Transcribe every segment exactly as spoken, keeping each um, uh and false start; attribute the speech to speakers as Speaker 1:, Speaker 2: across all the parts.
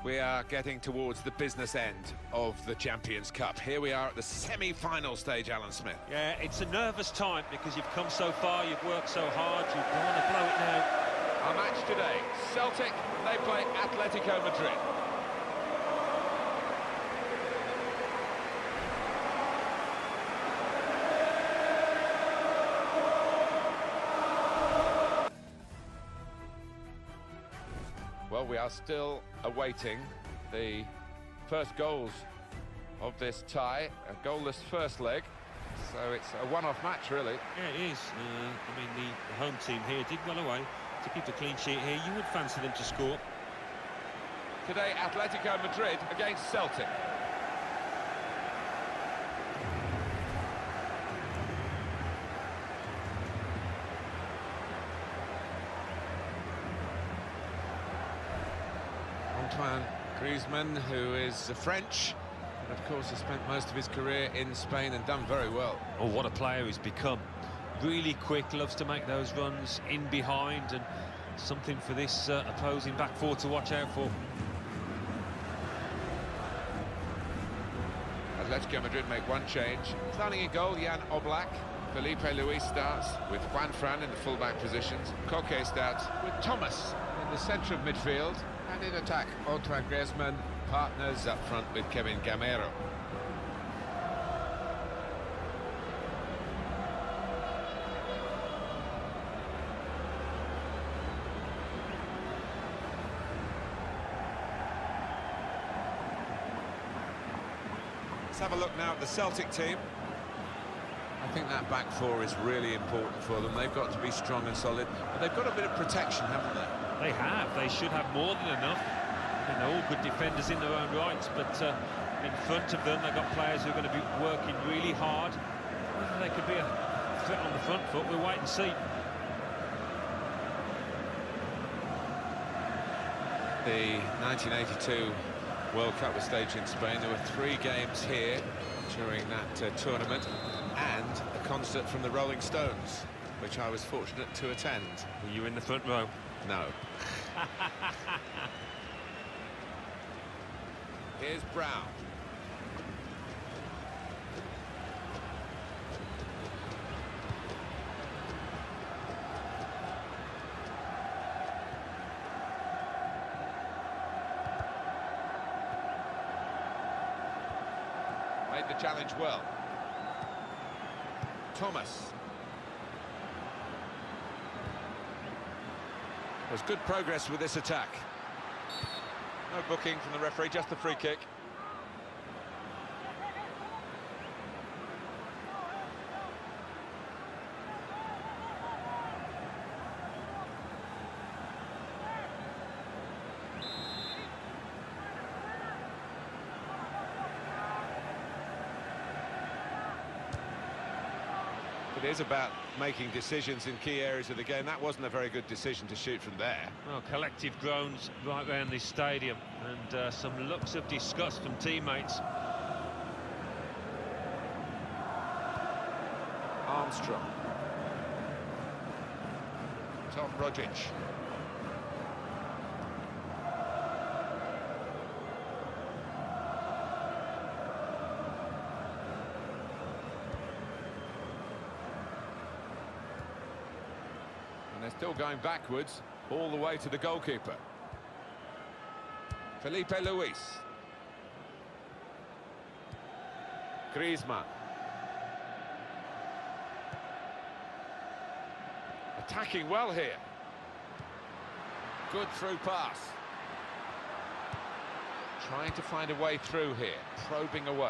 Speaker 1: We are getting towards the business end of the Champions Cup. Here we are at the semi-final stage, Alan Smith.
Speaker 2: Yeah, it's a nervous time because you've come so far, you've worked so hard, you don't want to blow it now.
Speaker 1: Our match today, Celtic, they play Atletico Madrid. Well, we are still awaiting the first goals of this tie, a goalless first leg, so it's a one-off match, really.
Speaker 2: Yeah, it is. Uh, I mean, the, the home team here did well away to keep a clean sheet here. You would fancy them to score.
Speaker 1: Today, Atletico Madrid against Celtic. Antoine Griezmann, who is French, and of course has spent most of his career in Spain and done very well.
Speaker 2: Oh, what a player he's become. Really quick, loves to make those runs in behind, and something for this uh, opposing back four to watch out for.
Speaker 1: Atletico Madrid make one change. Starting in goal, Jan Oblak. Felipe Luis starts with Juan Fran in the full-back positions. Koke starts with Thomas in the centre of midfield. And in attack, Antoine Griezmann partners up front with Kevin Gamero. Let's have a look now at the Celtic team. I think that back four is really important for them. They've got to be strong and solid, but they've got a bit of protection, haven't they?
Speaker 2: They have. They should have more than enough. And they're all good defenders in their own rights, but uh, in front of them, they've got players who are going to be working really hard. Whether they could be a threat on the front foot, we'll wait and see.
Speaker 1: The nineteen eighty-two World Cup was staged in Spain. There were three games here during that uh, tournament, and a concert from the Rolling Stones, which I was fortunate to attend.
Speaker 2: Were you in the front row?
Speaker 1: No. Here's Brown. Made the challenge well. Thomas. There's good progress with this attack. No booking from the referee, just the free kick. It is about making decisions in key areas of the game. That wasn't a very good decision to shoot from there.
Speaker 2: Well, collective groans right around this stadium, and uh, some looks of disgust from teammates.
Speaker 1: Armstrong. Tom Rogic. And they're still going backwards, all the way to the goalkeeper. Felipe Luis. Griezmann. Attacking well here. Good through pass. Trying to find a way through here, probing away.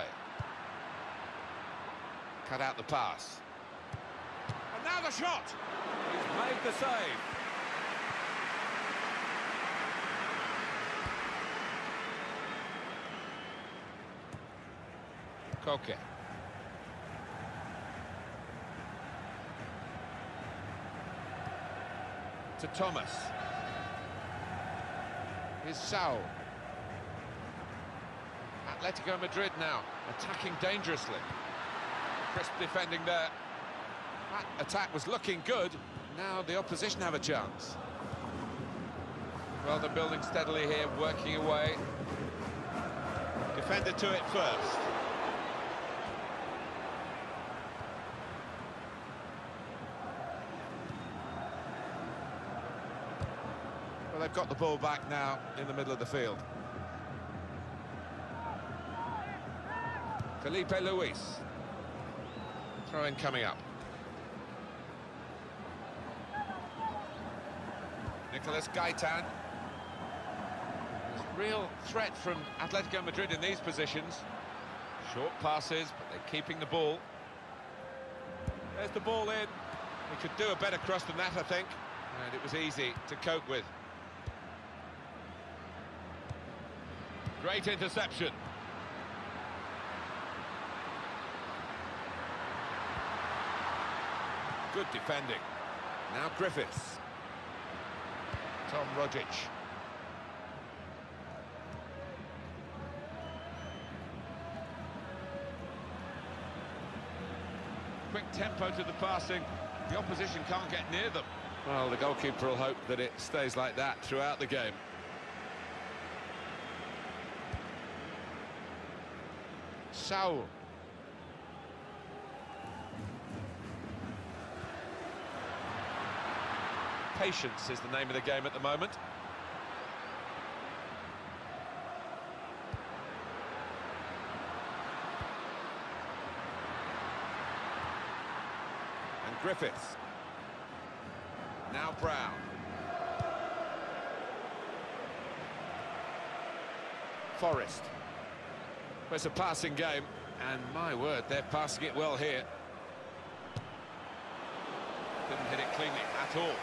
Speaker 1: Cut out the pass. And now the shot! He's made the save. Koke. To Thomas. Here's Saul. Atletico Madrid now attacking dangerously. Crisp defending there. That attack was looking good. Now the opposition have a chance. Well, they're building steadily here, working away. Defender to it first. Well, they've got the ball back now in the middle of the field. Felipe Luis. Throw-in coming up. Nicolas Gaitan. There's real threat from Atletico Madrid in these positions. Short passes, but they're keeping the ball. There's the ball in. He could do a better cross than that, I think. And it was easy to cope with. Great interception. Good defending. Now Griffiths. Tom Rogic. Quick tempo to the passing. The opposition can't get near them. Well, the goalkeeper will hope that it stays like that throughout the game. Saul. Patience is the name of the game at the moment. And Griffiths. Now Brown. Forrest. Well, it's a passing game, and my word, they're passing it well here. Didn't hit it cleanly at all.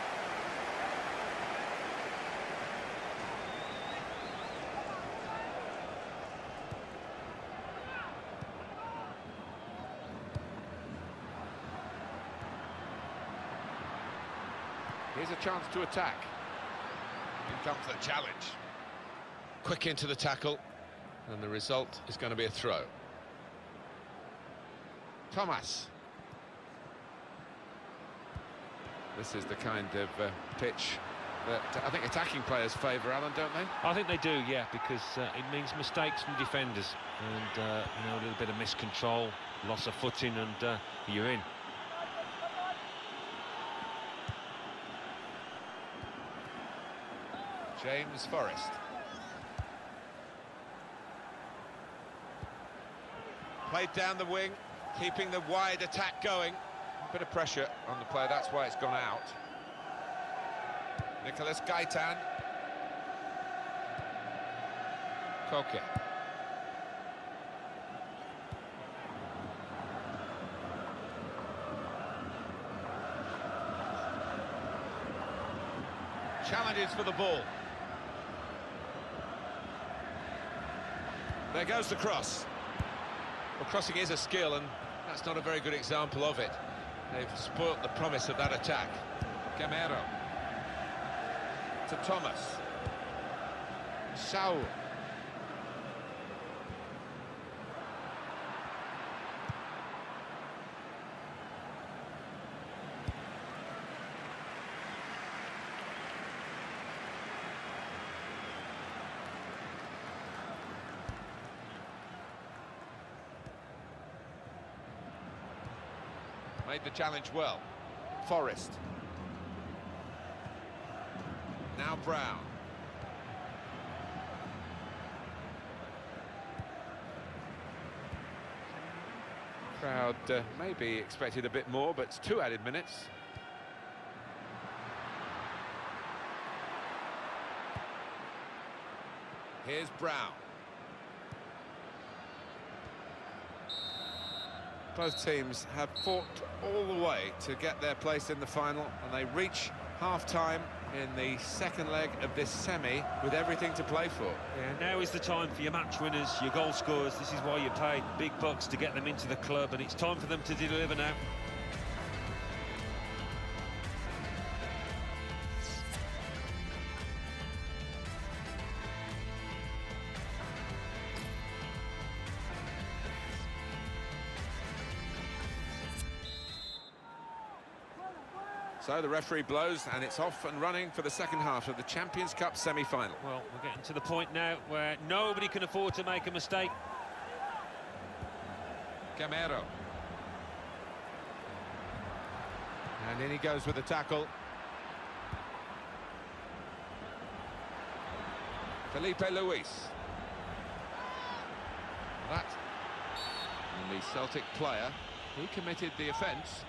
Speaker 1: Here's a chance to attack. Here comes the challenge. Quick into the tackle, and the result is going to be a throw. Thomas. This is the kind of uh, pitch that I think attacking players favour, Alan, don't they?
Speaker 2: I think they do, yeah, because uh, it means mistakes from defenders and uh, you know, a little bit of miscontrol, loss of footing, and uh, you're in.
Speaker 1: James Forrest. Played down the wing, keeping the wide attack going. A bit of pressure on the player, that's why it's gone out. Nicolas Gaitan. Koke. Challenges for the ball. There goes the cross. Well, crossing is a skill, and that's not a very good example of it. They've spoilt the promise of that attack. Gamero. To Thomas. Saul. Made the challenge well. Forrest. Now Brown. Crowd uh, maybe expected a bit more, but it's two added minutes. Here's Brown. Both teams have fought all the way to get their place in the final, and they reach half-time in the second leg of this semi with everything to play for.
Speaker 2: Yeah, now is the time for your match winners, your goal scorers. This is why you pay big bucks to get them into the club, and it's time for them to deliver now.
Speaker 1: So the referee blows, and it's off and running for the second half of the Champions Cup semi-final.
Speaker 2: Well, we're getting to the point now where nobody can afford to make a mistake.
Speaker 1: Gamero. And in he goes with the tackle. Felipe Luis. That, and the Celtic player who committed the offence.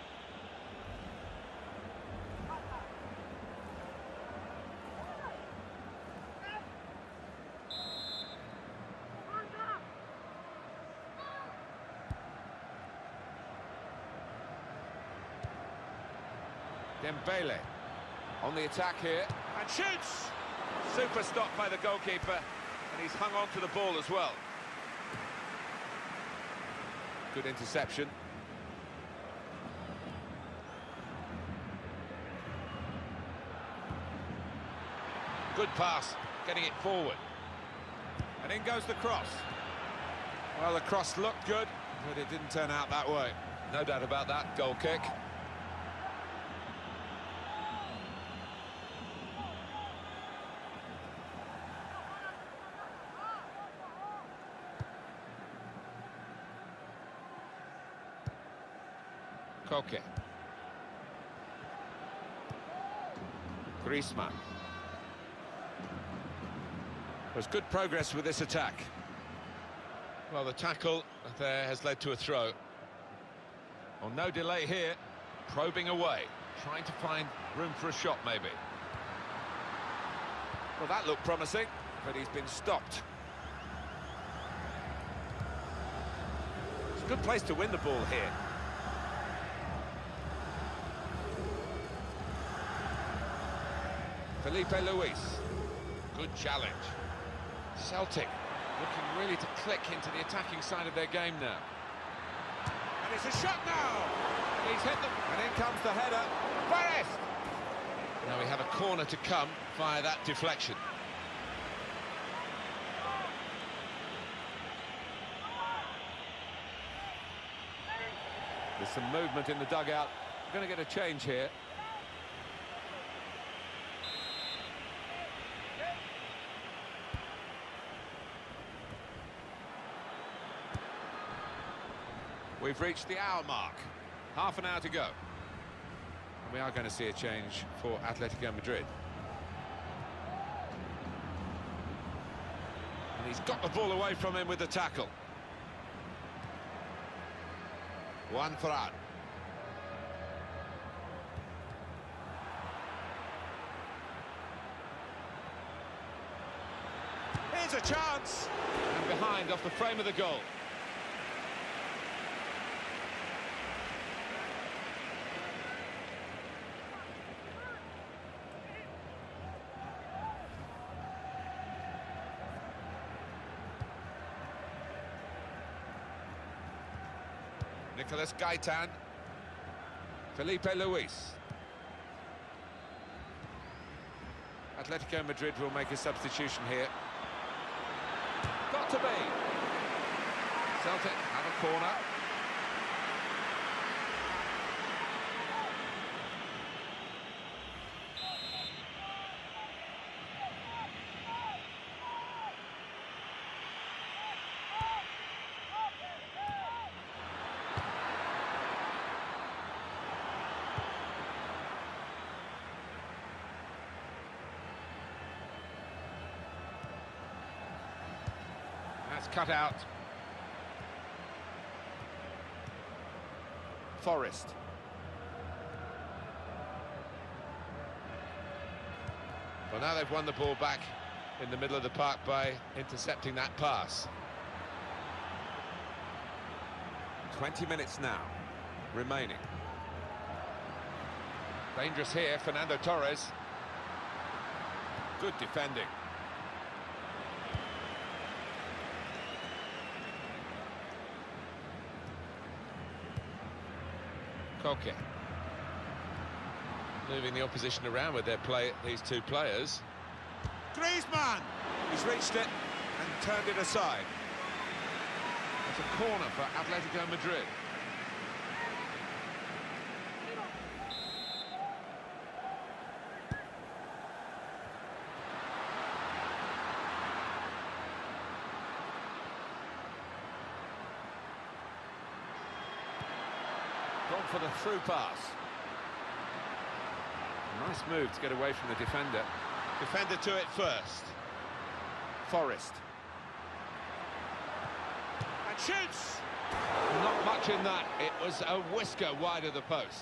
Speaker 1: Dembele on the attack here, and shoots! Super stop by the goalkeeper, and he's hung on to the ball as well. Good interception. Good pass, getting it forward. And in goes the cross. Well, the cross looked good, but it didn't turn out that way. No doubt about that, goal kick. Koke. Griezmann. There's good progress with this attack. Well, the tackle there has led to a throw. Well, no delay here. Probing away. Trying to find room for a shot, maybe. Well, that looked promising, but he's been stopped. It's a good place to win the ball here. Felipe Luis. Good challenge. Celtic looking really to click into the attacking side of their game now. And it's a shot now! And he's hit them. And in comes the header. Forrest! Now we have a corner to come via that deflection. There's some movement in the dugout. We're going to get a change here. We've reached the hour mark. Half an hour to go. And we are going to see a change for Atletico Madrid. And he's got the ball away from him with the tackle. Juan Fran. Here's a chance. And behind off the frame of the goal. Nicolas Gaitan. Felipe Luis. Atletico Madrid will make a substitution here. Got to be. Celtic have a corner. That's cut out. Forrest. Well, now they've won the ball back in the middle of the park by intercepting that pass. twenty minutes now remaining. Dangerous here, Fernando Torres. Good defending. Koke. Moving the opposition around with their play, these two players. Griezmann! He's reached it and turned it aside. It's a corner for Atletico Madrid. for the through pass. Nice move to get away from the defender. Defender to it first. Forrest. And shoots! Not much in that. It was a whisker wide of the post.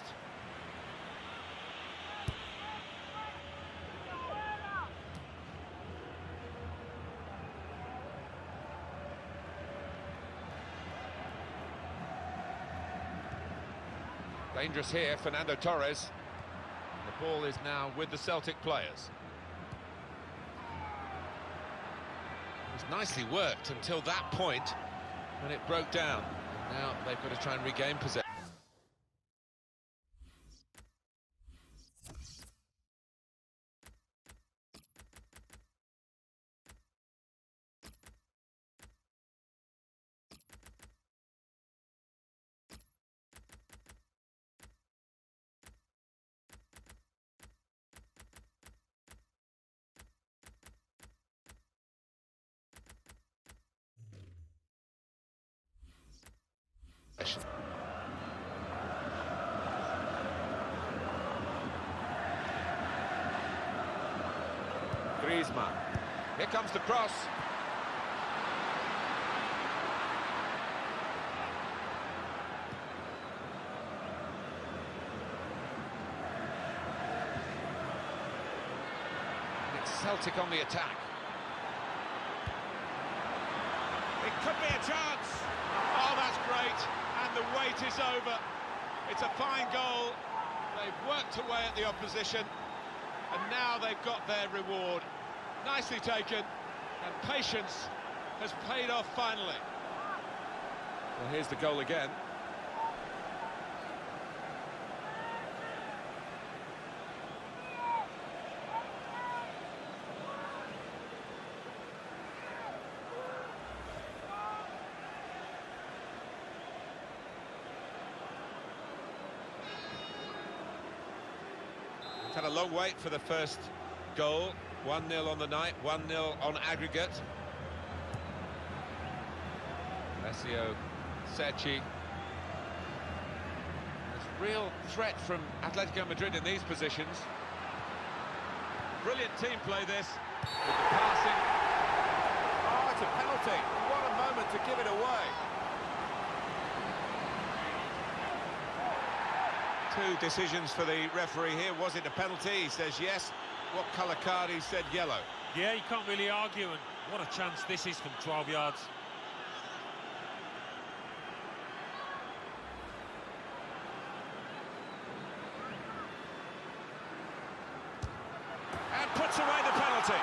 Speaker 1: Dangerous here, Fernando Torres. The ball is now with the Celtic players. It was nicely worked until that point when it broke down. Now they've got to try and regain possession. Griezmann. Here comes the cross. And it's Celtic on the attack. It could be a chance. Oh, that's great. And the wait is over. It's a fine goal. They've worked away at the opposition, and now they've got their reward. Nicely taken, and patience has paid off finally. Well, here's the goal again. It's had a long wait for the first goal. one nil on the night, one nil on aggregate. Alessio Secchi. There's real threat from Atletico Madrid in these positions. Brilliant team play this, with the passing. Oh, it's a penalty. What a moment to give it away. Two decisions for the referee here. Was it a penalty? He says yes. What colour card? He said yellow.
Speaker 2: Yeah, you can't really argue, and what a chance this is from twelve yards.
Speaker 1: And puts away the penalty.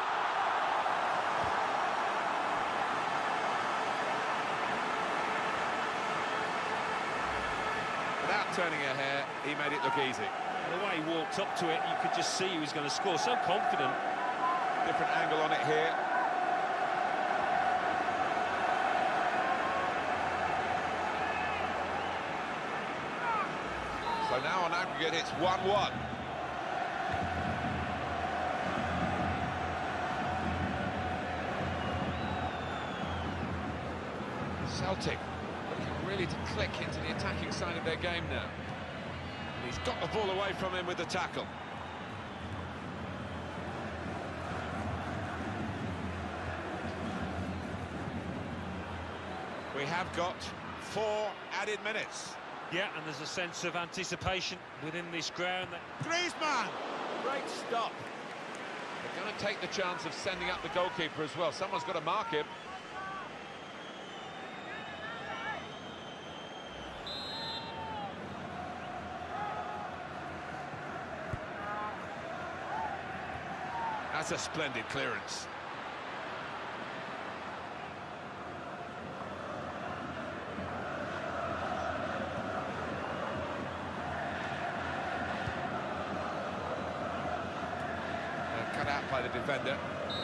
Speaker 1: Without turning a hair, he made it look easy.
Speaker 2: The way he walked up to it, you could just see he was going to score. So confident.
Speaker 1: Different angle on it here. So now on aggregate, it's one one. Celtic looking really to click into the attacking side of their game now. He's got the ball away from him with the tackle. We have got four added minutes.
Speaker 2: Yeah, and there's a sense of anticipation within this ground.
Speaker 1: Griezmann! Great stop. They're going to take the chance of sending up the goalkeeper as well. Someone's got to mark him. That's a splendid clearance. Uh, cut out by the defender.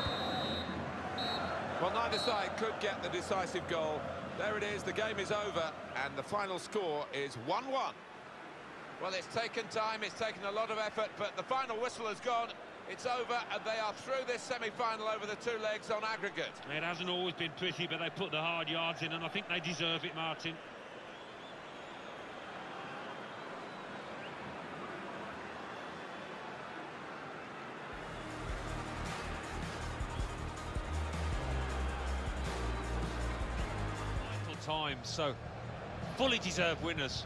Speaker 1: Well, neither side could get the decisive goal. There it is, the game is over, and the final score is one one. Well, it's taken time, it's taken a lot of effort, but the final whistle has gone. It's over, and they are through this semi-final over the two legs on aggregate.
Speaker 2: It hasn't always been pretty, but they put the hard yards in, and I think they deserve it, Martin. time, so fully deserved winners.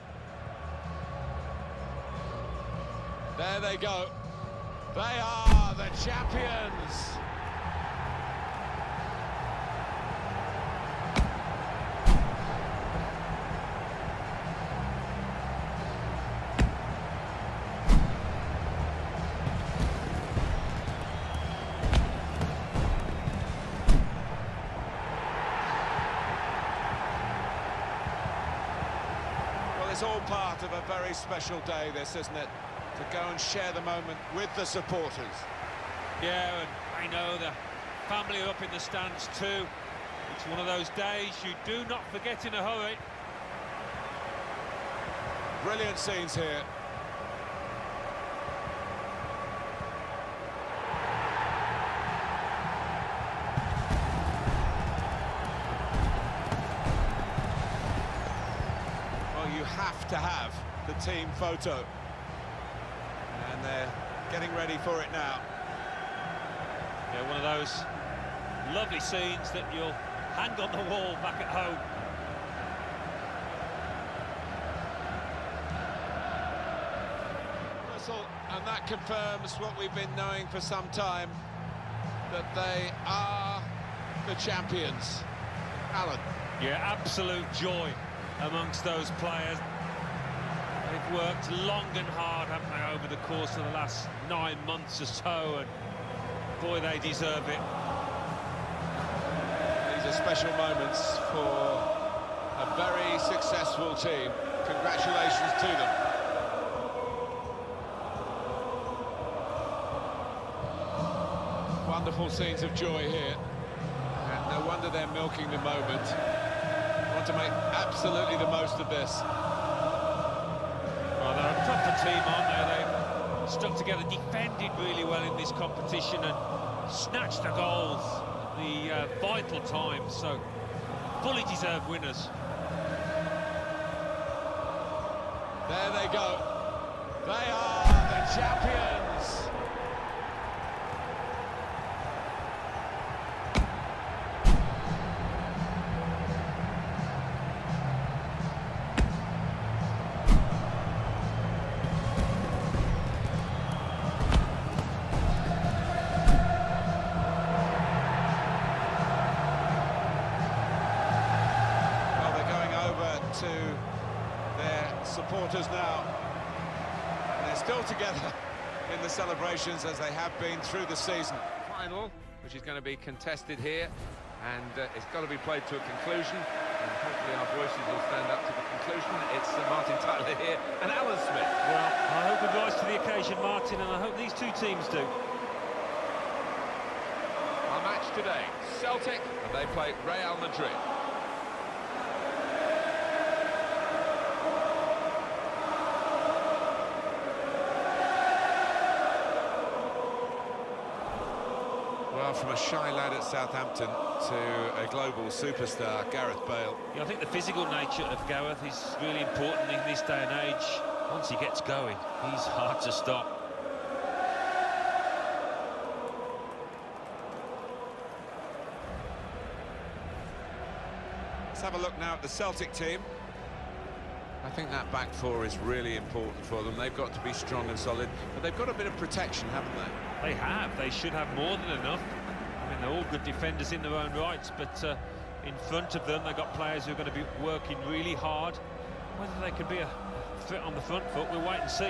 Speaker 1: There they go. They are the champions. Well, it's all part of a very special day, this, isn't it? To go and share the moment with the supporters.
Speaker 2: Yeah, and I know the family are up in the stands too. It's one of those days you do not forget in a hurry.
Speaker 1: Brilliant scenes here. Well, you have to have the team photo. And they're getting ready for it now.
Speaker 2: Yeah, one of those lovely scenes that you'll hang on the wall back at home.
Speaker 1: Whistle, and that confirms what we've been knowing for some time, that they are the champions. Alan.
Speaker 2: Yeah, absolute joy amongst those players. They've worked long and hard, haven't they, over the course of the last nine months or so, and boy, they deserve it.
Speaker 1: These are special moments for a very successful team. Congratulations to them. Wonderful scenes of joy here, and no wonder they're milking the moment. Want to make absolutely the most of this.
Speaker 2: Well, they're a proper team, aren't they? They've stuck together, defended really well in this competition and snatched the goals at the uh, vital times, so fully deserved winners.
Speaker 1: There they go. They are the champions. To their supporters now, and they're still together in the celebrations as they have been through the season. Final, which is going to be contested here, and uh, it's got to be played to a conclusion, and hopefully our voices will stand up to the conclusion. It's uh, Martin Tyler here and Alan Smith.
Speaker 2: Well, I hope we rise to the occasion, Martin, and I hope these two teams do.
Speaker 1: Our match today, Celtic, and they play Real Madrid. Well, from a shy lad at Southampton to a global superstar, Gareth Bale.
Speaker 2: Yeah, I think the physical nature of Gareth is really important in this day and age. Once he gets going, he's hard to stop.
Speaker 1: Let's have a look now at the Celtic team. I think that back four is really important for them. They've got to be strong and solid, but they've got a bit of protection, haven't they?
Speaker 2: They have. They should have more than enough. I mean, they're all good defenders in their own rights, but uh, in front of them, they've got players who are going to be working really hard. Whether they can be a threat on the front foot, we'll wait and see.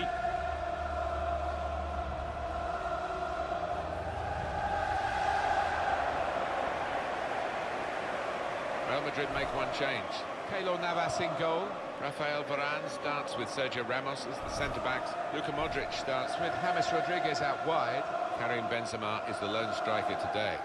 Speaker 1: Real Madrid make one change. Keylor Navas in goal. Rafael Varane starts with Sergio Ramos as the centre-backs. Luka Modric starts with James Rodriguez out wide. Karim Benzema is the lone striker today.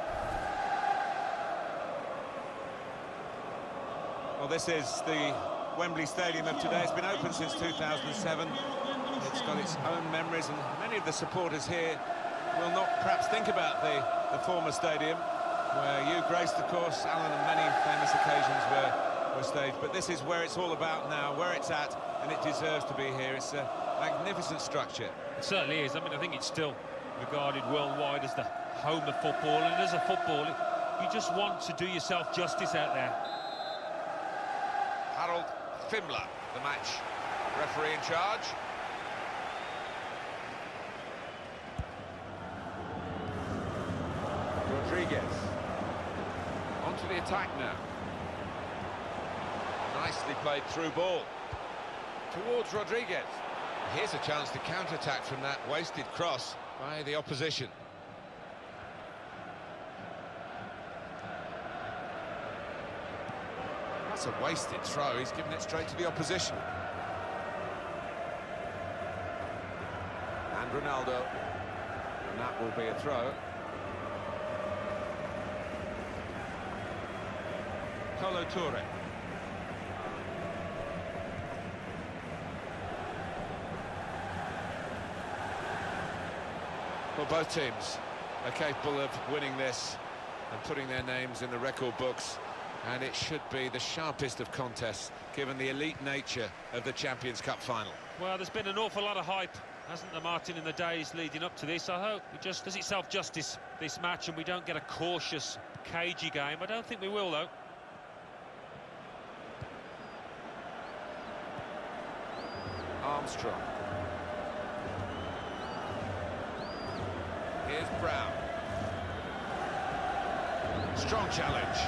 Speaker 1: Well, this is the Wembley Stadium of today. It's been open since two thousand seven. It's got its own memories, and many of the supporters here will not perhaps think about the, the former stadium, where you graced, of course, Alan, and many famous occasions were stage, but this is where it's all about now, where it's at, and it deserves to be here. It's a magnificent structure.
Speaker 2: It certainly is. I mean, I think it's still regarded worldwide as the home of football, and as a footballer, you just want to do yourself justice out there.
Speaker 1: Harold Fimler, the match referee in charge. Rodriguez. Onto the attack now. Nicely played through ball. Towards Rodriguez. Here's a chance to counter-attack from that wasted cross by the opposition. That's a wasted throw. He's given it straight to the opposition. And Ronaldo. And that will be a throw. Kolo Toure. Well, both teams are capable of winning this and putting their names in the record books, and it should be the sharpest of contests given the elite nature of the Champions Cup final.
Speaker 2: Well, there's been an awful lot of hype, hasn't there, Martin, in the days leading up to this. I hope it just does itself justice, this match, and we don't get a cautious, cagey game. I don't think we will, though.
Speaker 1: Armstrong. Here's Brown. Strong challenge.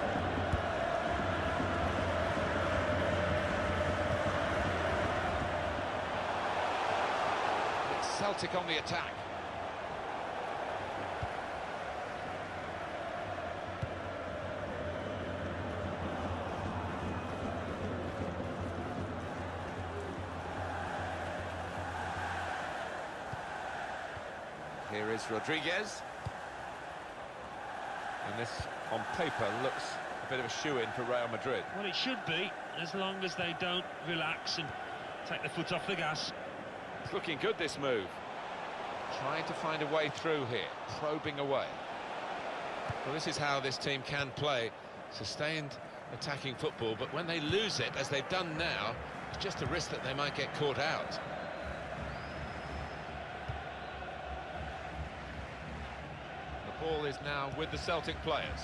Speaker 1: It's Celtic on the attack. Here is Rodriguez. And this, on paper, looks a bit of a shoe-in for Real Madrid.
Speaker 2: Well, it should be, as long as they don't relax and take the foot off the gas.
Speaker 1: It's looking good, this move. Trying to find a way through here, probing away. Well, this is how this team can play. Sustained attacking football, but when they lose it, as they've done now, it's just a risk that they might get caught out. Ball is now with the Celtic players.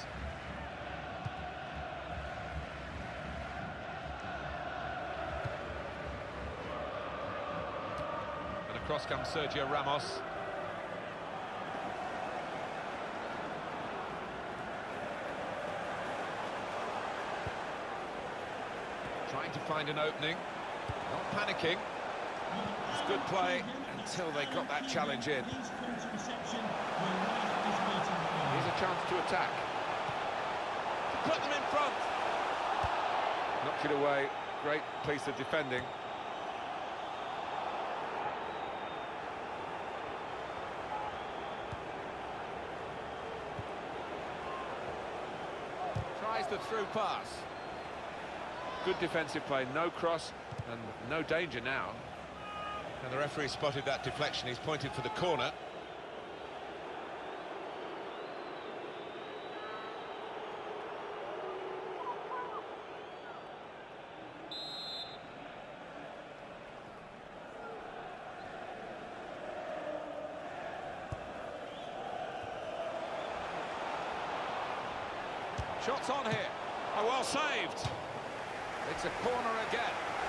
Speaker 1: And across comes Sergio Ramos. Trying to find an opening. Not panicking. It's good play until they got that challenge in. Here's a chance to attack. Put them in front. Knocked it away. Great piece of defending. Tries the through pass. Good defensive play. No cross and no danger now. And the referee spotted that deflection. He's pointed for the corner. Shots on here. Oh, well saved. It's a corner again.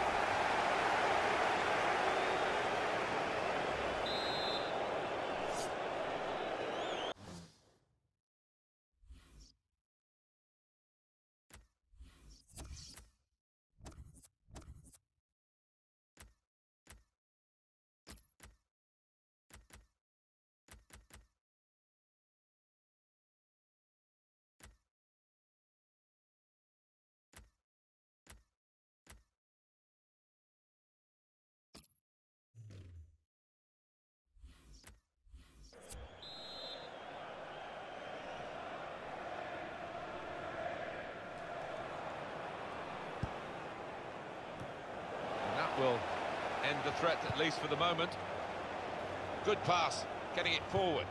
Speaker 1: Will end the threat, at least for the moment. Good pass, getting it forward.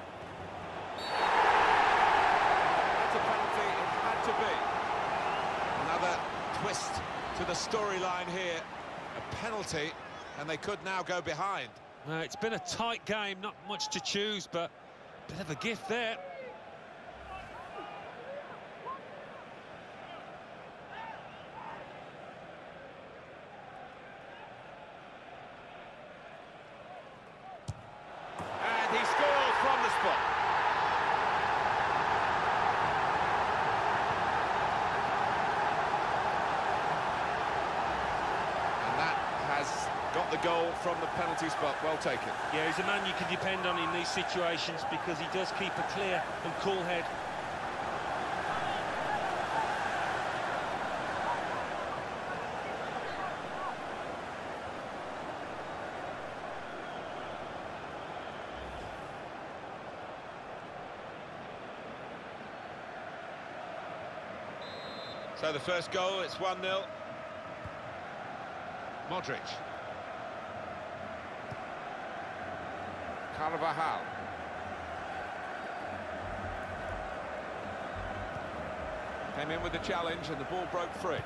Speaker 1: That's a penalty, it had to be. Another twist to the storyline here. A penalty, and they could now go behind.
Speaker 2: Uh, it's been a tight game, not much to choose, but a bit of a gift there.
Speaker 1: got the goal from the penalty spot. Well taken.
Speaker 2: Yeah, he's a man you can depend on in these situations because he does keep a clear and cool head.
Speaker 1: So the first goal, it's one nil. Modric. Carvajal. Came in with the challenge and the ball broke free.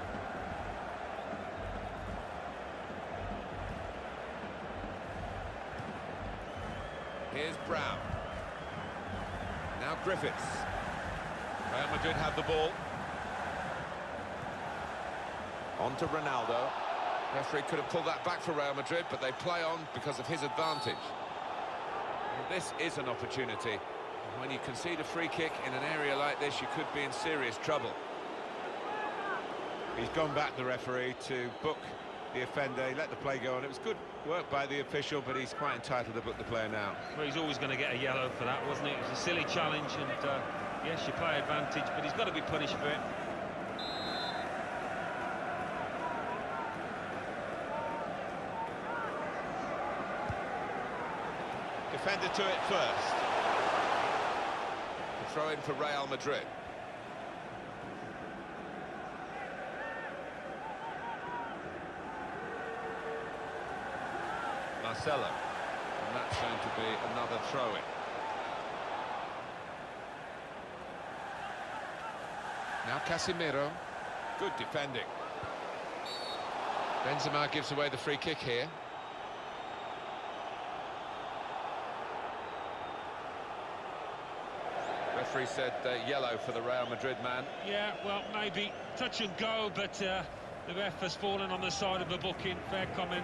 Speaker 1: Here's Brown. Now Griffiths. Real Madrid have the ball. On to Ronaldo. Referee could have pulled that back for Real Madrid, but they play on because of his advantage. Well, this is an opportunity. When you concede a free kick in an area like this, you could be in serious trouble. He's gone back, the referee, to book the offender. He let the play go on. It was good work by the official, but he's quite entitled to book the player now.
Speaker 2: Well, he's always going to get a yellow for that, wasn't it? It was a silly challenge, and uh, yes, you play advantage, but he's got to be punished for it.
Speaker 1: Defender to it first. The throw in for Real Madrid. Marcelo. And that's going to be another throw-in. Now Casemiro. Good defending. Benzema gives away the free kick here. Referee said uh, yellow for the Real Madrid man.
Speaker 2: Yeah, well, maybe touch and go, but uh, the ref has fallen on the side of the booking. Fair comment.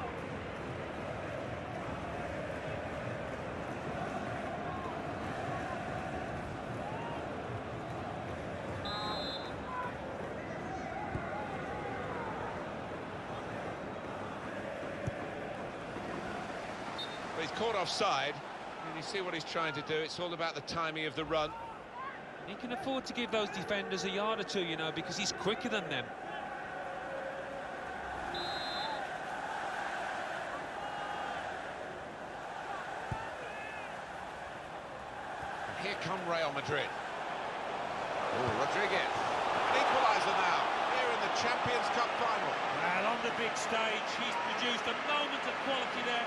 Speaker 1: But he's caught offside. And you see what he's trying to do. It's all about the timing of the run.
Speaker 2: He can afford to give those defenders a yard or two, you know, because he's quicker than them.
Speaker 1: And here come Real Madrid. Oh, Rodriguez. An equaliser now, here in the Champions Cup final.
Speaker 2: Well, on the big stage, he's produced a moment of quality there.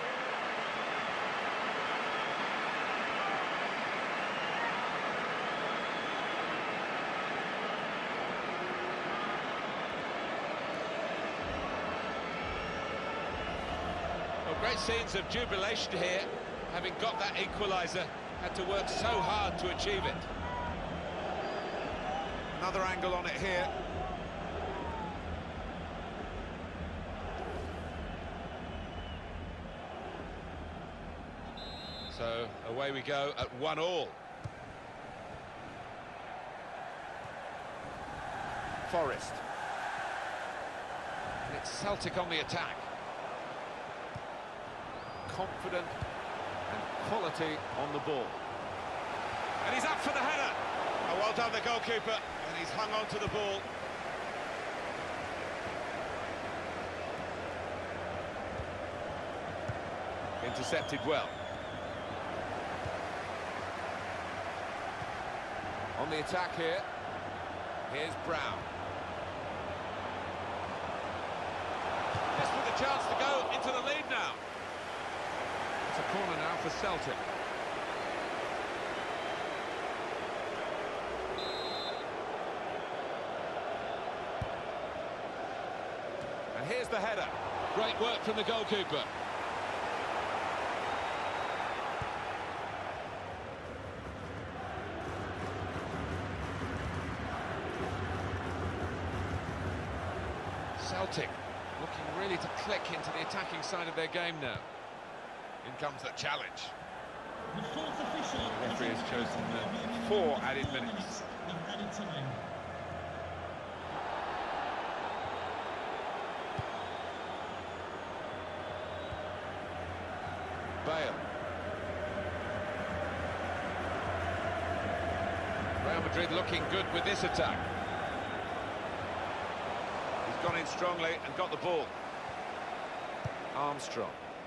Speaker 1: Great scenes of jubilation here, having got that equaliser, had to work so hard to achieve it. Another angle on it here. So away we go at one all. Forest. And it's Celtic on the attack. Confident and quality on the ball. And he's up for the header. Oh, well done, the goalkeeper. And he's hung on to the ball. Intercepted well. On the attack here. Here's Brown. This with a chance to go into the lead now. It's a corner now for Celtic. And here's the header. Great work from the goalkeeper. Celtic looking really to click into the attacking side of their game now. In comes the challenge. The fourth official. The referee has chosen uh, four added minutes. Real Madrid looking good with this attack. He's gone in strongly and got the ball. Armstrong.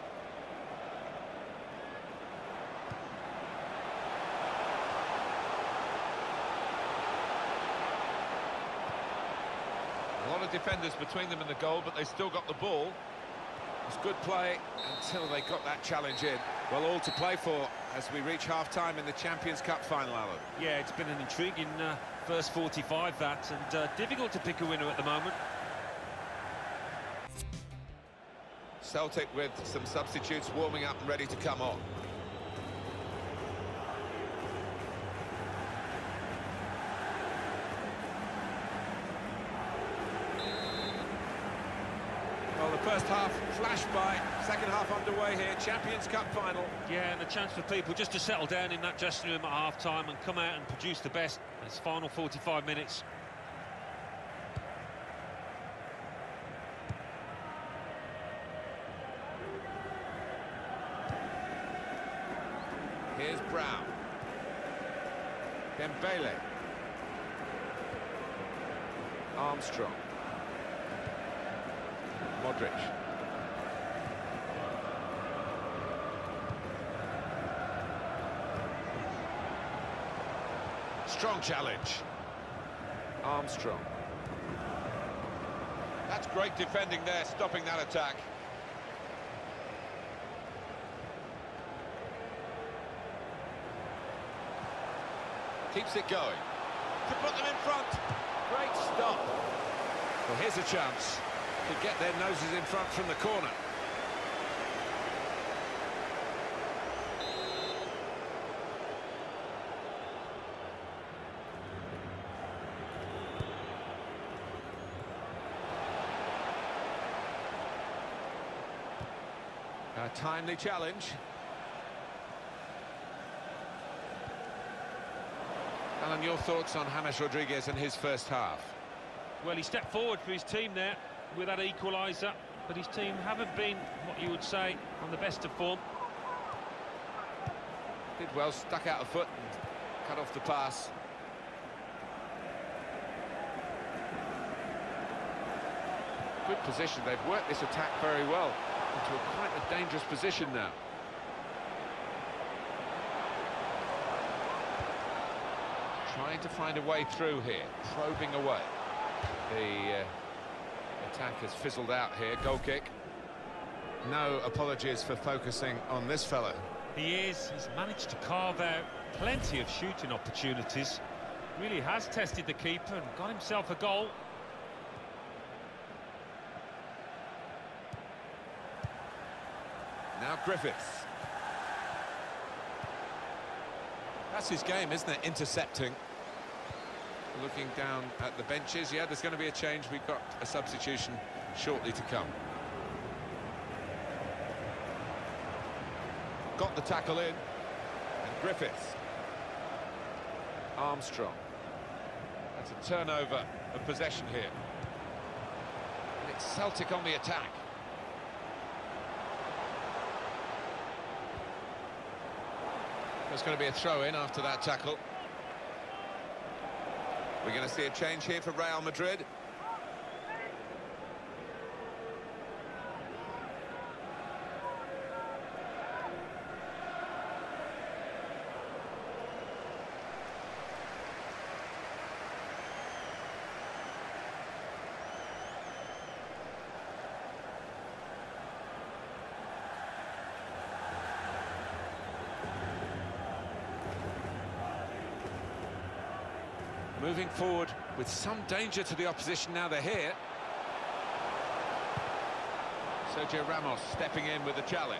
Speaker 1: A lot of defenders between them and the goal, but they still got the ball. It's good play until they got that challenge in. Well, all to play for as we reach half-time in the Champions Cup final, Alan.
Speaker 2: Yeah, it's been an intriguing uh, first forty-five, that, and uh, difficult to pick a winner at the moment.
Speaker 1: Celtic with some substitutes warming up and ready to come on. Well, the first half flashed by, second half underway here, Champions Cup final.
Speaker 2: Yeah, and a chance for people just to settle down in that dressing room at half-time and come out and produce the best. It's final forty-five minutes.
Speaker 1: Here's Brown. Dembele. Armstrong. Modric. Strong challenge. Armstrong. That's great defending there, stopping that attack. Keeps it going. To put them in front. Great stop. Well, here's a chance to get their noses in front from the corner. A timely challenge. Alan, your thoughts on James Rodriguez and his first half?
Speaker 2: Well, he stepped forward for his team there with that equaliser, but his team haven't been, what you would say, on the best of form.
Speaker 1: Did well, stuck out a foot and cut off the pass. Good position, they've worked this attack very well into a quite a dangerous position now. Trying to find a way through here, probing away. The uh, attack has fizzled out here, goal kick. No apologies for focusing on this fella.
Speaker 2: He is, he's managed to carve out plenty of shooting opportunities. Really has tested the keeper and got himself a goal.
Speaker 1: Now Griffiths. That's his game, isn't it? Intercepting. Looking down at the benches. Yeah, there's going to be a change. We've got a substitution shortly to come. Got the tackle in. And Griffiths. Armstrong. That's a turnover of possession here. And it's Celtic on the attack. There's going to be a throw-in after that tackle. We're going to see a change here for Real Madrid. Moving forward with some danger to the opposition now they're here. Sergio Ramos stepping in with the challenge.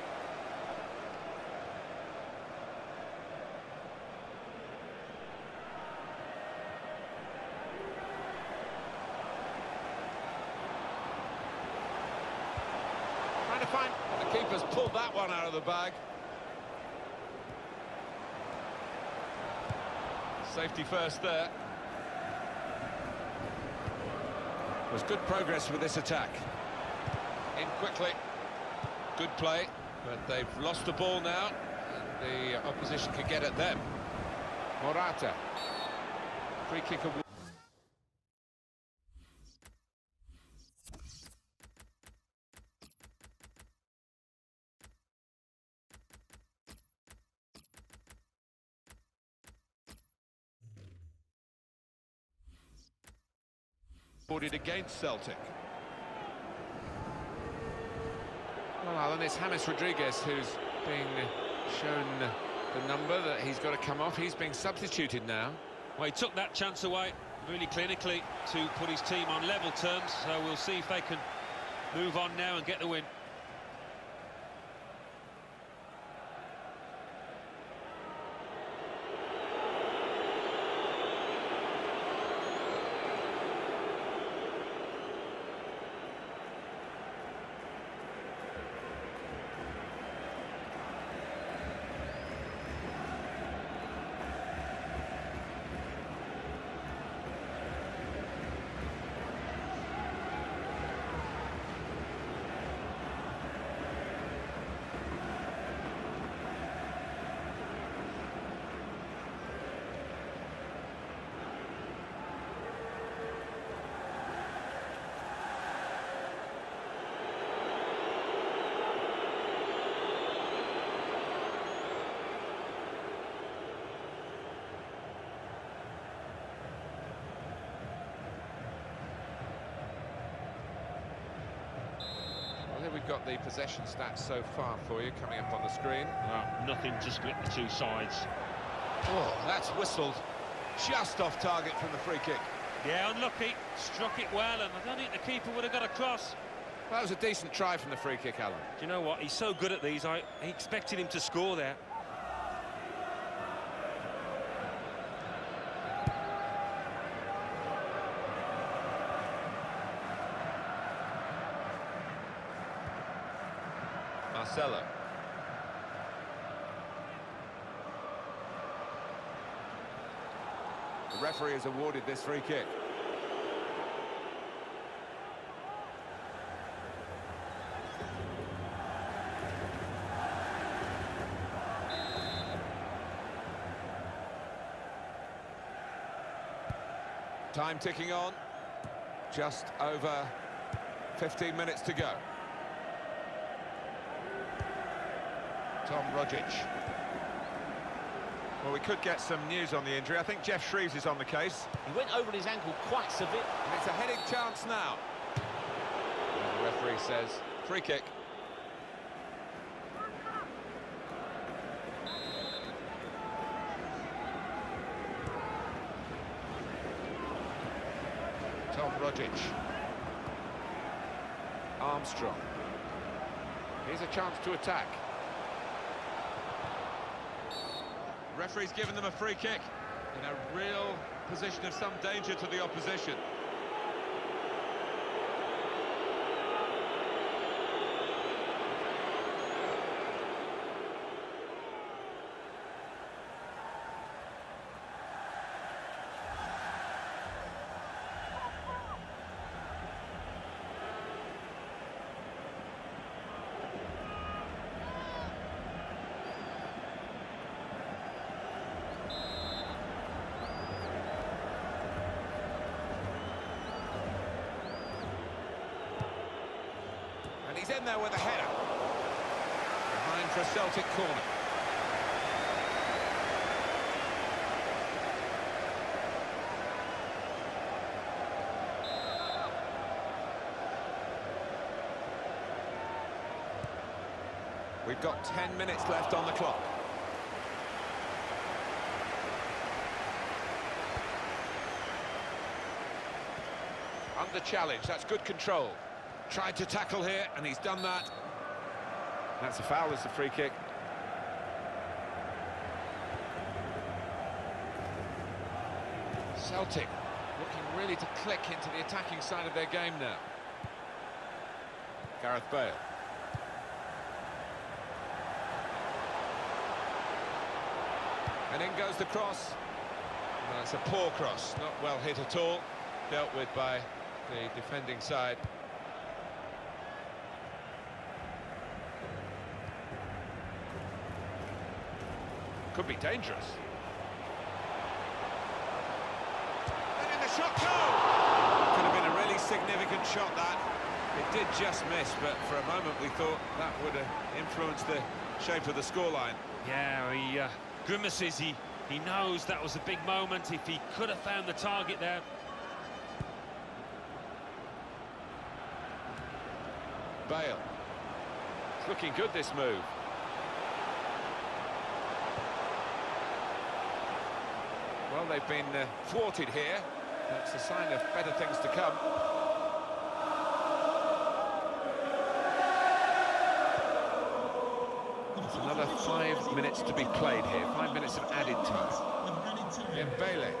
Speaker 1: Trying to find... The keeper's pulled that one out of the bag. Safety first there. There's good progress with this attack. In quickly. Good play, but they've lost the ball now, and the opposition can get at them. Morata. Free kick award. Awarded against Celtic. Well, Alan, it's James Rodriguez who's being shown the number that he's got to come off. He's being substituted now.
Speaker 2: Well, he took that chance away really clinically to put his team on level terms, so we'll see if they can move on now and get the win.
Speaker 1: We've got the possession stats so far for you coming up on the screen.
Speaker 2: Well, nothing to split the two sides.
Speaker 1: Oh, that's whistled just off target from the free kick.
Speaker 2: Yeah, unlucky. Struck it well, and I don't think the keeper would have got across.
Speaker 1: Well, that was a decent try from the free kick, Alan.
Speaker 2: Do you know what? He's so good at these. I expected him to score there.
Speaker 1: Marcelo. The referee has awarded this free kick. Time ticking on. Just over fifteen minutes to go. Tom Rogic. Well, we could get some news on the injury. I think Jeff Shreves is on the case.
Speaker 3: He went over his ankle quite severe.
Speaker 1: And it's a heading chance now. And the referee says, free kick. Tom Rogic. Armstrong. Here's a chance to attack. Referee's given them a free kick in a real position of some danger to the opposition. He's in there with a header. Behind for a Celtic corner. We've got ten minutes left on the clock. Under challenge, that's good control. Tried to tackle here, and he's done that. That's a foul, it's a free kick. Celtic looking really to click into the attacking side of their game now. Gareth Bale. And in goes the cross. Well, it's a poor cross, not well hit at all. Dealt with by the defending side. Could be dangerous. shot go! Could have been a really significant shot, that. It did just miss, but for a moment we thought that would have influenced the shape of the scoreline.
Speaker 2: Yeah, he uh, grimaces. He, he knows that was a big moment. If he could have found the target there.
Speaker 1: Bale. It's looking good, this move. Well, they've been uh, thwarted here. That's a sign of better things to come. There's another five minutes to be played here. Five minutes of added time. Dembele.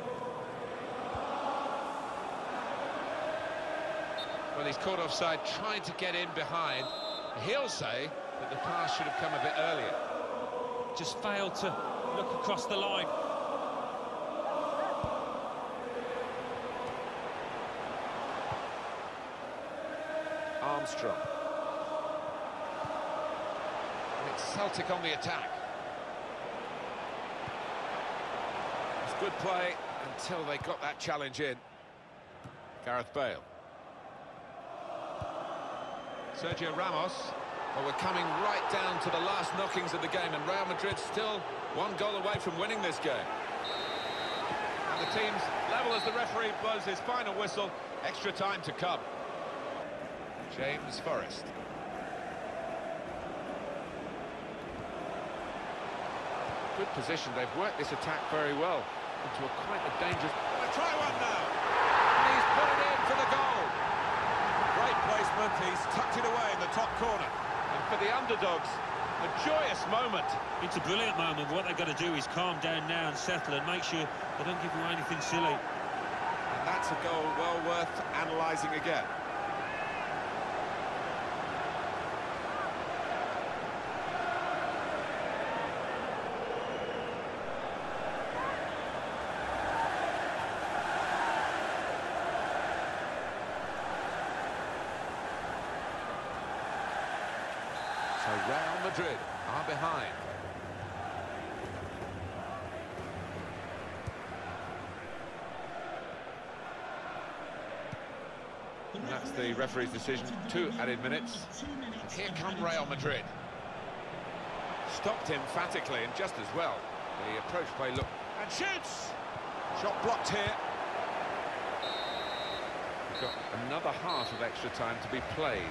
Speaker 1: Well, he's caught offside, trying to get in behind. He'll say that the pass should have come a bit earlier.
Speaker 2: Just failed to look across the line.
Speaker 1: Armstrong. And it's Celtic on the attack. It's good play until they got that challenge in. Gareth Bale. Sergio Ramos. Well, we're coming right down to the last knockings of the game, and Real Madrid still one goal away from winning this game. And the team's level as the referee blows his final whistle. Extra time to come. James Forrest. Good position. They've worked this attack very well into a quite a dangerous... Gonna try one now. And he's put it in for the goal. Great placement. He's tucked it away in the top corner. And for the underdogs, a joyous moment.
Speaker 2: It's a brilliant moment. What they've got to do is calm down now and settle and make sure they don't give away anything silly.
Speaker 1: And that's a goal well worth analysing again. So Real Madrid are behind. And that's the referee's decision. Two added minutes. And here come Real Madrid. Stopped emphatically and just as well. The approach play look and shoots. Shot blocked here. We've got another half of extra time to be played.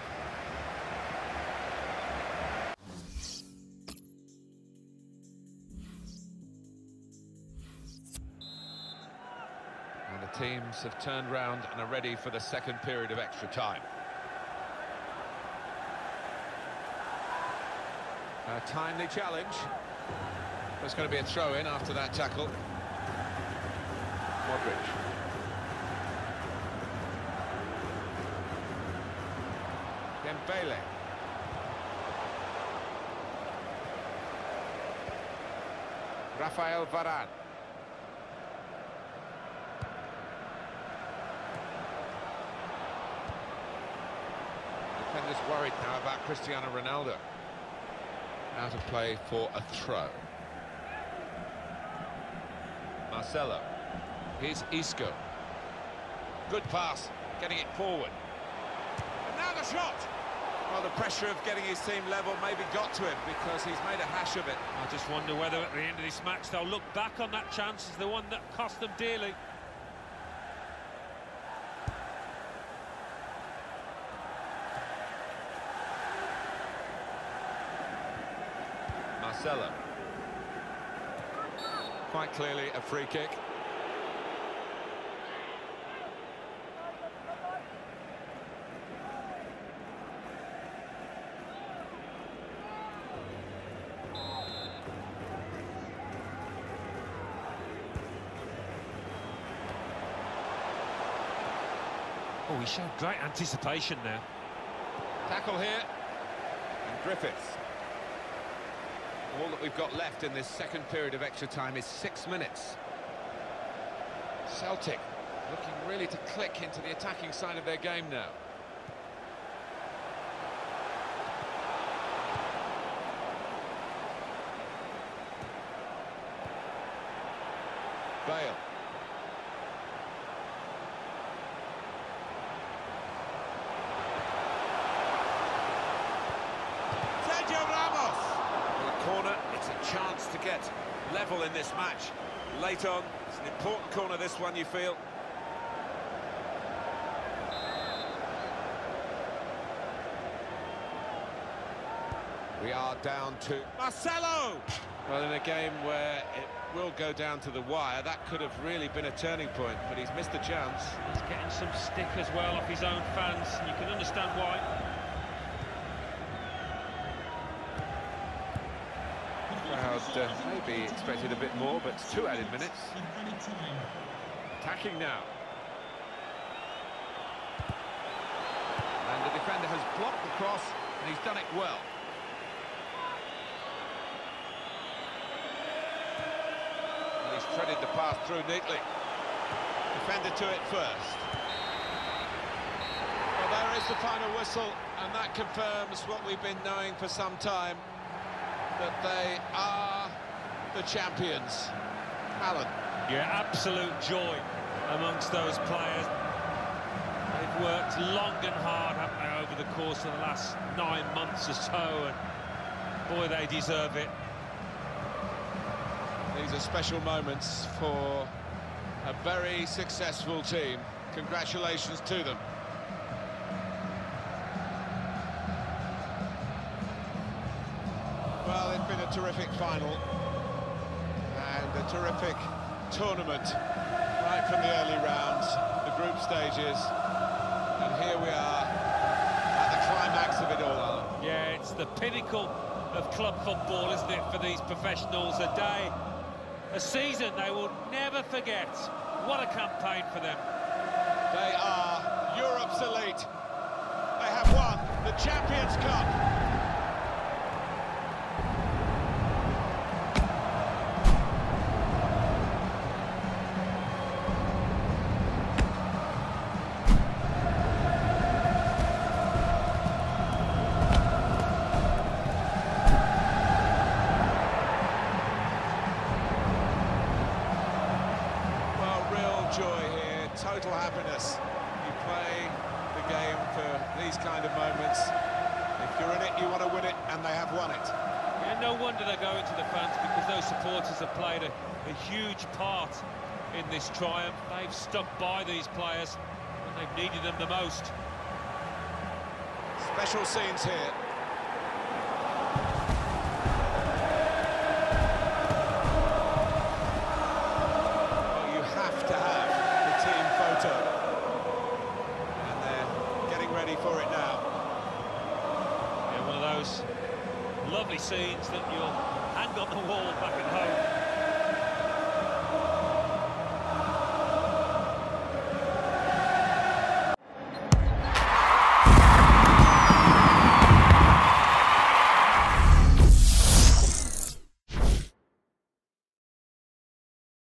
Speaker 1: And the teams have turned round and are ready for the second period of extra time. A timely challenge. There's going to be a throw-in after that tackle. Modric. Dembele. Rafael Varane. Defenders worried now about Cristiano Ronaldo. Out of play for a throw. Marcelo. Here's Isco. Good pass, getting it forward. And now the shot! Well, the pressure of getting his team level maybe got to him because he's made a hash of it.
Speaker 2: I just wonder whether at the end of this match they'll look back on that chance as the one that cost them dearly.
Speaker 1: Marcelo. Quite clearly a free kick.
Speaker 2: Oh, he showed great anticipation there.
Speaker 1: Tackle here. And Griffiths. All that we've got left in this second period of extra time is six minutes. Celtic looking really to click into the attacking side of their game now. Bale. level in this match. Late on, it's an important corner, this one, you feel. We are down to Marcelo! Well, in a game where it will go down to the wire, that could have really been a turning point, but he's missed a chance.
Speaker 2: He's getting some stick as well off his own fans, and you can understand why.
Speaker 1: Crowd uh, maybe expected a bit more, but it's two added minutes. Attacking now. And the defender has blocked the cross, and he's done it well. And he's threaded the pass through neatly. Defender to it first. Well, there is the final whistle, and that confirms what we've been knowing for some time, that they are the champions. Alan.
Speaker 2: Yeah, absolute joy amongst those players. They've worked long and hard, haven't they, over the course of the last nine months or so, and boy, they deserve it.
Speaker 1: These are special moments for a very successful team. Congratulations to them. Well, it's been a terrific final and a terrific tournament right from the early rounds, the group stages, and here we are at the climax of it all, Alan.
Speaker 2: Yeah, it's the pinnacle of club football, isn't it, for these professionals? A day, a season they will never forget. What a campaign for them.
Speaker 1: They are Europe's elite. They have won the Champions Cup. Total happiness. You play the game for these kind of moments. If you're in it, you want to win it, and they have won it.
Speaker 2: Yeah, no wonder they're going to the fans, because those supporters have played a, a huge part in this triumph. They've stuck by these players when they've needed them the most.
Speaker 1: Special scenes here. And they're getting ready for it now.
Speaker 2: Yeah, one of those lovely scenes that you'll hang on the wall back at home.